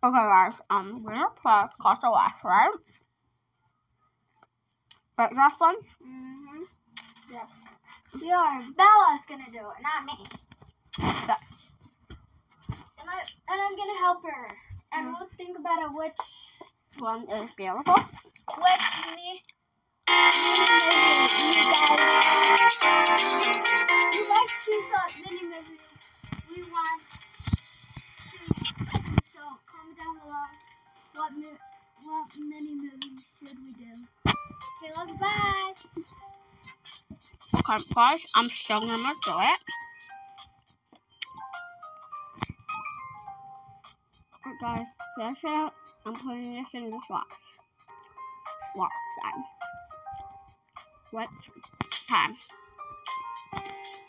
Okay, guys, I'm gonna play Castle West, right? Right, Jocelyn? Mm-hmm. Yes. We are. Bella's gonna do it, not me. Yes. And I'm gonna help her. And we'll think about it which One is beautiful. which me you guys choose what mini movie we want to. So comment down below what mini movies should we do. Okay, love you, bye. Okay, guys, I'm still gonna do it. Alright, guys, that's it. I'm putting this in the box. Swatch time. What time?